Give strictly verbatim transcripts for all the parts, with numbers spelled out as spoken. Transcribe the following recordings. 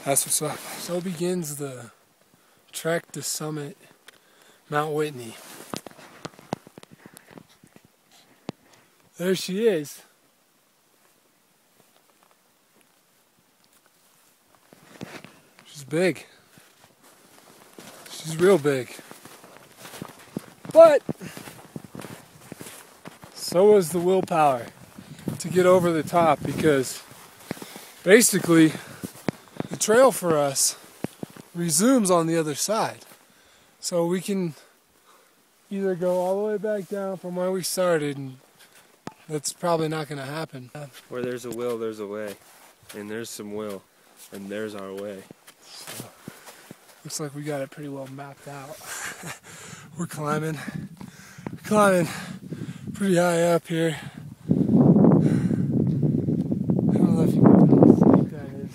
That's what's up. So begins the trek to summit Mount Whitney. There she is. She's big. She's real big. But so is the willpower to get over the top, because basically the trail for us resumes on the other side. So we can either go all the way back down from where we started, and that's probably not going to happen. Where there's a will, there's a way. And there's some will, and there's our way. So, looks like we got it pretty well mapped out. We're climbing. We're climbing pretty high up here. I don't know if you can tell how steep that is.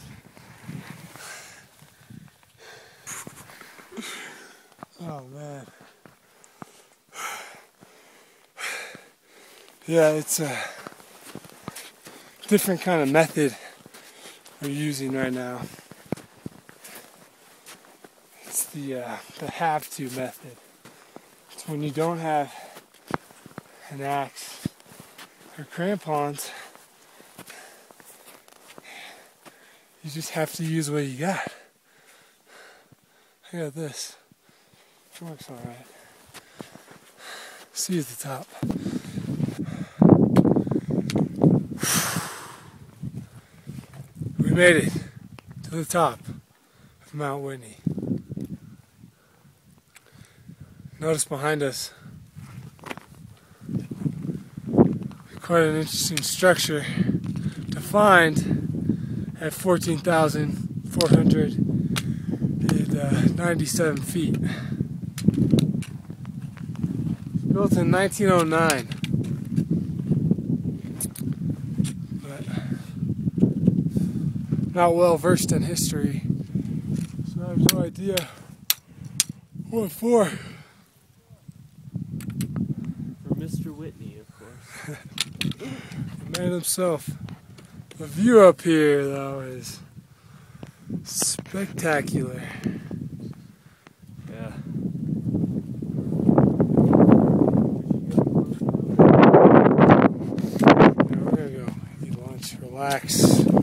Oh man. Yeah, it's a different kind of method we're using right now. It's the uh, the have to method. It's when you don't have an axe or crampons, you just have to use what you got. I got this. It works alright. See you at the top. We made it to the top of Mount Whitney. Notice behind us quite an interesting structure to find at fourteen thousand four hundred ninety-seven feet. Built in nineteen oh nine. But not well versed in history, so I have no idea what for. For Mister Whitney, of course. The man himself. The view up here, though, is spectacular. Yeah. We're gonna go eat lunch, relax.